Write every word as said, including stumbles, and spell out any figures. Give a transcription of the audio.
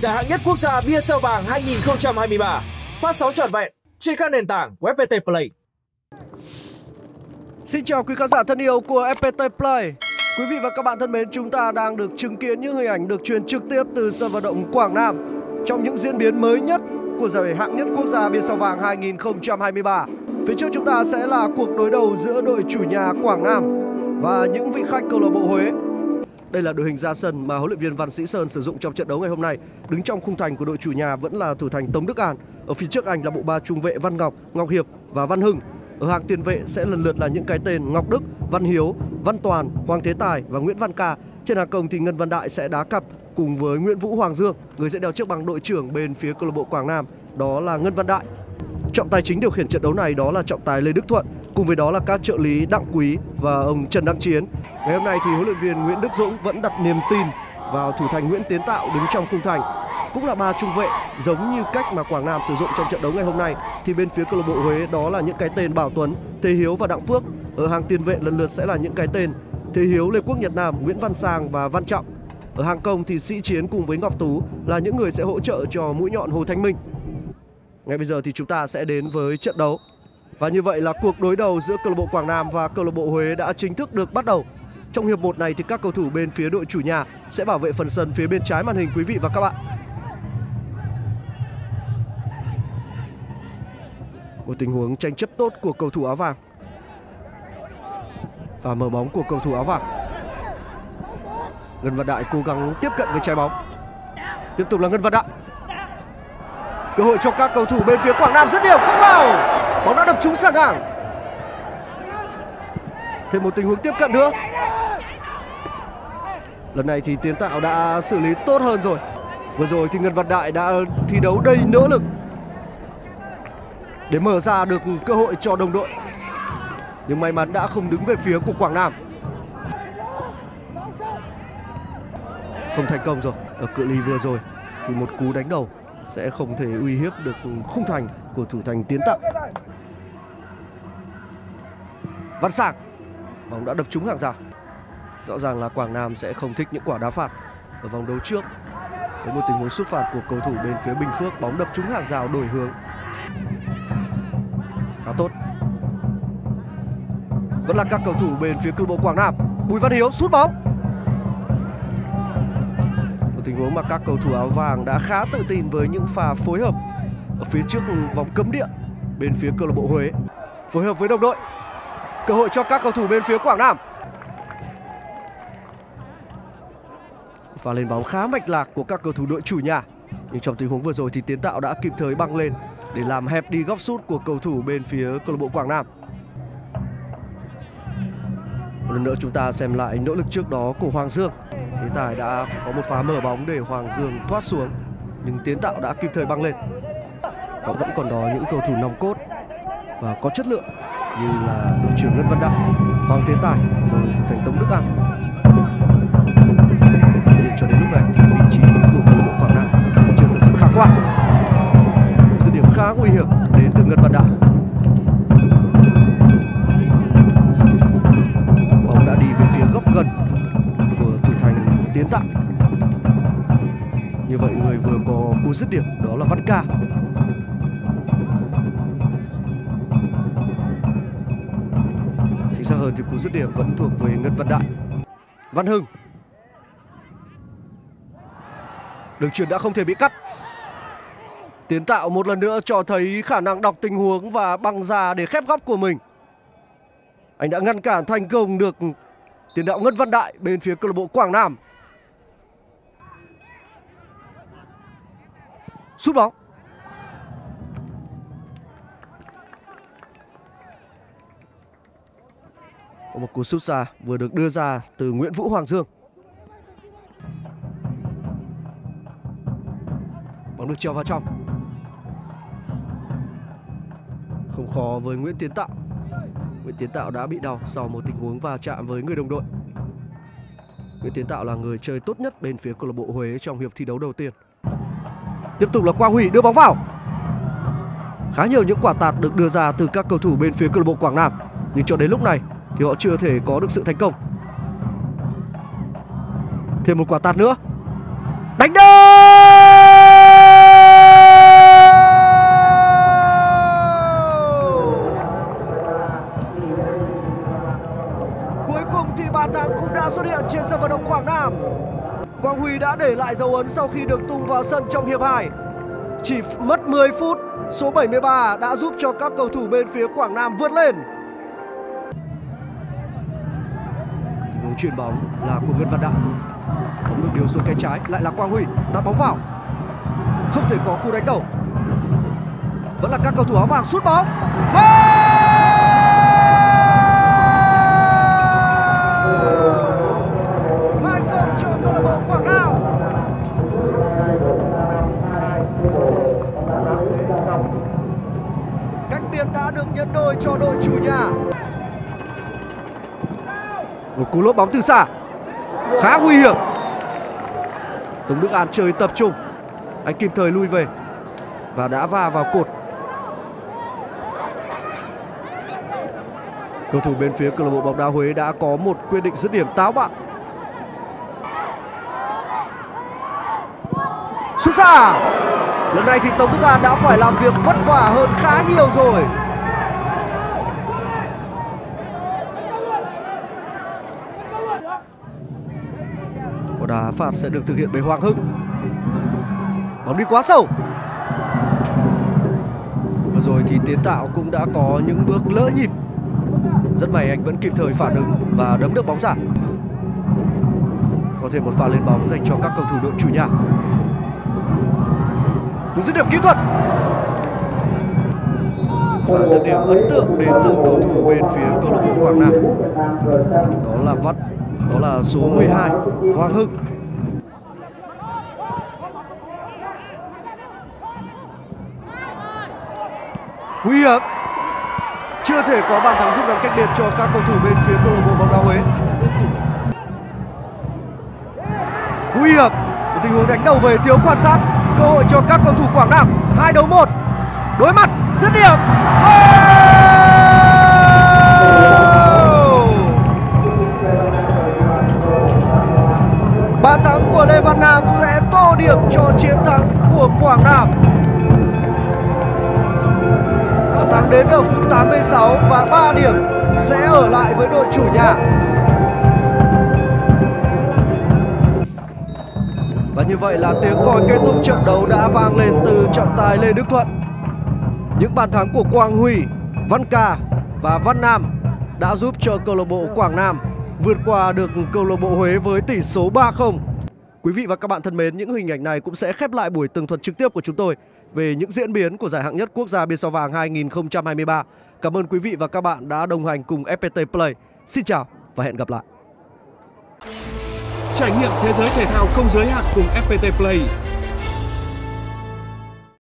giải hạng nhất quốc gia bia sao vàng hai nghìn không trăm hai mươi ba phát sóng trọn vẹn trên các nền tảng của ép pê tê Play. Xin chào quý khán giả thân yêu của ép pê tê Play. Quý vị và các bạn thân mến, chúng ta đang được chứng kiến những hình ảnh được truyền trực tiếp từ sân vận động Quảng Nam trong những diễn biến mới nhất của giải hạng nhất quốc gia bia sao vàng hai nghìn không trăm hai mươi ba. Phía trước chúng ta sẽ là cuộc đối đầu giữa đội chủ nhà Quảng Nam và những vị khách câu lạc bộ Huế. Đây là đội hình ra sân mà huấn luyện viên Văn Sĩ Sơn sử dụng trong trận đấu ngày hôm nay. Đứng trong khung thành của đội chủ nhà vẫn là thủ thành Tống Đức An. Ở phía trước anh là bộ ba trung vệ Văn Ngọc, Ngọc Hiệp và Văn Hưng. Ở hàng tiền vệ sẽ lần lượt là những cái tên Ngọc Đức, Văn Hiếu, Văn Toàn, Hoàng Thế Tài và Nguyễn Văn Ca. Trên hàng công thì Ngân Văn Đại sẽ đá cặp cùng với Nguyễn Vũ Hoàng Dương. Người sẽ đeo chiếc bằng đội trưởng bên phía câu lạc bộ Quảng Nam, đó là Ngân Văn Đại. Trọng tài chính điều khiển trận đấu này đó là trọng tài Lê Đức Thuận, cùng với đó là các trợ lý Đặng Quý và ông Trần Đăng Chiến. Ngày hôm nay thì huấn luyện viên Nguyễn Đức Dũng vẫn đặt niềm tin vào thủ thành Nguyễn Tiến Tạo đứng trong khung thành. Cũng là ba trung vệ giống như cách mà Quảng Nam sử dụng trong trận đấu ngày hôm nay. Thì bên phía câu lạc bộ Huế đó là những cái tên Bảo Tuấn, Thế Hiếu và Đặng Phước. Ở hàng tiền vệ lần lượt sẽ là những cái tên Thế Hiếu, Lê Quốc Nhật Nam, Nguyễn Văn Sang và Văn Trọng. Ở hàng công thì Sĩ Chiến cùng với Ngọc Tú là những người sẽ hỗ trợ cho mũi nhọn Hồ Thanh Minh. Ngay bây giờ thì chúng ta sẽ đến với trận đấu. Và như vậy là cuộc đối đầu giữa câu lạc bộ Quảng Nam và câu lạc bộ Huế đã chính thức được bắt đầu. Trong hiệp một này thì các cầu thủ bên phía đội chủ nhà sẽ bảo vệ phần sân phía bên trái màn hình quý vị và các bạn. Một tình huống tranh chấp tốt của cầu thủ áo vàng và mở bóng của cầu thủ áo vàng. Ngân Văn Đại cố gắng tiếp cận với trái bóng. Tiếp tục là Ngân Văn Đại. Cơ hội cho các cầu thủ bên phía Quảng Nam, dứt điểm không vào. Bóng đã đập trúng sang ngang. Thêm một tình huống tiếp cận nữa. Lần này thì Tiến Tạo đã xử lý tốt hơn rồi. Vừa rồi thì Ngân Văn Đại đã thi đấu đầy nỗ lực để mở ra được cơ hội cho đồng đội, nhưng may mắn đã không đứng về phía của Quảng Nam. Không thành công rồi. Ở cự ly vừa rồi thì một cú đánh đầu sẽ không thể uy hiếp được khung thành của thủ thành Tiến Tạo. Văn Sảng, bóng đã đập trúng hàng rào. Rõ ràng là Quảng Nam sẽ không thích những quả đá phạt ở vòng đấu trước. Với một tình huống sút phạt của cầu thủ bên phía Bình Phước, bóng đập trúng hàng rào đổi hướng. Khá tốt. Vẫn là các cầu thủ bên phía câu lạc bộ Quảng Nam. Bùi Văn Hiếu sút bóng. Một tình huống mà các cầu thủ áo vàng đã khá tự tin với những pha phối hợp ở phía trước vòng cấm địa bên phía câu lạc bộ Huế. Phối hợp với đồng đội. Cơ hội cho các cầu thủ bên phía Quảng Nam. Pha lên bóng khá mạch lạc của các cầu thủ đội chủ nhà. Nhưng trong tình huống vừa rồi thì Tiến Tạo đã kịp thời băng lên để làm hẹp đi góc sút của cầu thủ bên phía câu lạc bộ Quảng Nam. Một lần nữa chúng ta xem lại nỗ lực trước đó của Hoàng Dương. Thế Tài đã có một pha mở bóng để Hoàng Dương thoát xuống, nhưng Tiến Tạo đã kịp thời băng lên. Và vẫn còn đó những cầu thủ nòng cốt và có chất lượng như là đội trưởng Ngân Văn Đại, Hoàng Thế Tài rồi thủ thành Tống Đức An. Cho đến lúc này thì vị trí của câu lạc bộ Quảng Nam chưa thực sự khả quan. Một dứt điểm khá nguy hiểm đến từ Ngân Văn Đại. Bóng đã đi về phía góc gần của thủ thành Tiến Tạo. Như vậy người vừa có cú dứt điểm đó là Văn Ca. Chính xác hơn thì cú dứt điểm vẫn thuộc về Ngân Văn Đại. Văn Hưng. Đường chuyền đã không thể bị cắt. Tiến Tạo một lần nữa cho thấy khả năng đọc tình huống và băng ra để khép góc của mình. Anh đã ngăn cản thành công được tiền đạo Ngân Văn Đại bên phía câu lạc bộ Quảng Nam. Sút bóng. Có một cú sút xa vừa được đưa ra từ Nguyễn Vũ Hoàng Dương. Bóng được treo vào trong. Không khó với Nguyễn Tiến Tạo. Nguyễn Tiến Tạo đã bị đau sau một tình huống va chạm với người đồng đội. Nguyễn Tiến Tạo là người chơi tốt nhất bên phía câu lạc bộ Huế trong hiệp thi đấu đầu tiên. Tiếp tục là Quang Huy đưa bóng vào. Khá nhiều những quả tạt được đưa ra từ các cầu thủ bên phía câu lạc bộ Quảng Nam, nhưng cho đến lúc này thì họ chưa thể có được sự thành công. Thêm một quả tạt nữa. Đánh đơn! cuối cùng thì bàn thắng cũng đã xuất hiện trên sân vận động Quảng Nam. Quang Huy đã để lại dấu ấn sau khi được tung vào sân trong hiệp hai. Chỉ mất mười phút, số bảy mươi ba đã giúp cho các cầu thủ bên phía Quảng Nam vượt lên. Tình huống chuyền bóng là của Ngân Văn Đại. Bóng được điều xuống cánh trái, lại là Quang Huy tạt bóng vào. Không thể có cú đánh đầu. Vẫn là các cầu thủ áo vàng sút bóng. hai không cho câu lạc bộ Quảng Nam. Cách biệt đã được nhân đôi cho đội chủ nhà. Một cú lốp bóng từ xa khá nguy hiểm. Tống Đức An chơi tập trung, anh kịp thời lui về và đã va vào cột. Cầu thủ bên phía câu lạc bộ bóng đá Huế đã có một quyết định dứt điểm táo bạo. Sút xa. Lần này thì Tống Đức An đã phải làm việc vất vả hơn khá nhiều rồi. Quả đá phạt sẽ được thực hiện bởi Hoàng Hưng. Bóng đi quá sâu. Và rồi thì Tiến Tạo cũng đã có những bước lỡ nhịp. Rất may anh vẫn kịp thời phản ứng và đấm được bóng ra. Có thêm một pha lên bóng dành cho các cầu thủ đội chủ nhà. Một dứt điểm kỹ thuật. Pha dứt điểm ấn tượng đến từ cầu thủ bên phía câu lạc bộ Quảng Nam. Đó là Vắt, đó là số mười hai Hoàng Hưng. Nguy hiểm. Chưa thể có bàn thắng rút ngắn cách biệt cho các cầu thủ bên phía câu lạc bộ bóng đá Huế. Nguy hiểm. Một tình huống đánh đầu về thiếu quan sát. Cơ hội cho các cầu thủ Quảng Nam. Hai đấu một. Đối mặt. Dứt điểm. Bàn thắng của Lê Văn Nam sẽ tô điểm cho chiến thắng của Quảng Nam. Thắng đến ở phút tám mươi sáu và ba điểm sẽ ở lại với đội chủ nhà. Và như vậy là tiếng còi kết thúc trận đấu đã vang lên từ trọng tài Lê Đức Thuận. Những bàn thắng của Quang Huy, Văn Ca và Văn Nam đã giúp cho câu lạc bộ Quảng Nam vượt qua được câu lạc bộ Huế với tỷ số ba không. Quý vị và các bạn thân mến, những hình ảnh này cũng sẽ khép lại buổi tường thuật trực tiếp của chúng tôi về những diễn biến của giải hạng nhất quốc gia Biên Sao Vàng hai nghìn không trăm hai mươi ba. Cảm ơn quý vị và các bạn đã đồng hành cùng ép pê tê Play. Xin chào và hẹn gặp lại. Trải nghiệm thế giới thể thao không giới hạn cùng ép pê tê Play.